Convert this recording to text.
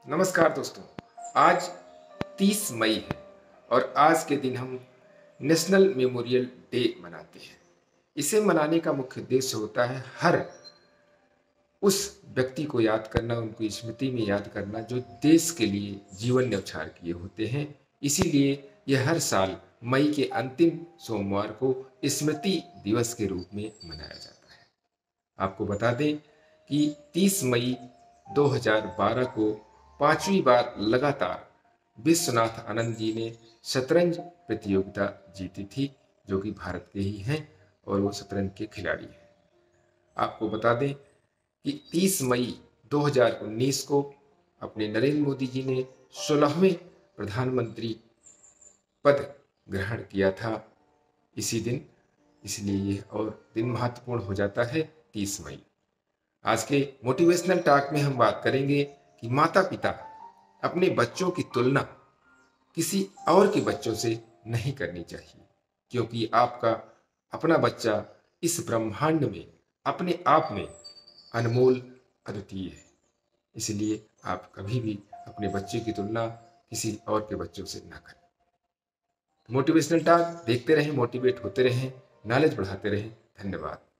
नमस्कार दोस्तों। आज 30 मई है और आज के दिन हम नेशनल मेमोरियल डे मनाते हैं। इसे मनाने का मुख्य उद्देश्य होता है हर उस व्यक्ति को याद करना, उनकी स्मृति में याद करना जो देश के लिए जीवन न्यौछावर किए होते हैं। इसीलिए यह हर साल मई के अंतिम सोमवार को स्मृति दिवस के रूप में मनाया जाता है। आपको बता दें कि 30 मई 2012 को पांचवी बार लगातार विश्वनाथ आनंद जी ने शतरंज प्रतियोगिता जीती थी, जो कि भारत के ही हैं और वो शतरंज के खिलाड़ी हैं। आपको बता दें कि 30 मई 2019 को अपने नरेंद्र मोदी जी ने 16वें प्रधानमंत्री पद ग्रहण किया था इसी दिन। इसलिए यह और दिन महत्वपूर्ण हो जाता है 30 मई। आज के मोटिवेशनल टॉक में हम बात करेंगे कि माता पिता अपने बच्चों की तुलना किसी और के बच्चों से नहीं करनी चाहिए, क्योंकि आपका अपना बच्चा इस ब्रह्मांड में अपने आप में अनमोल अद्वितीय है। इसलिए आप कभी भी अपने बच्चे की तुलना किसी और के बच्चों से ना करें। मोटिवेशनल टॉक देखते रहें, मोटिवेट होते रहें, नॉलेज बढ़ाते रहें। धन्यवाद।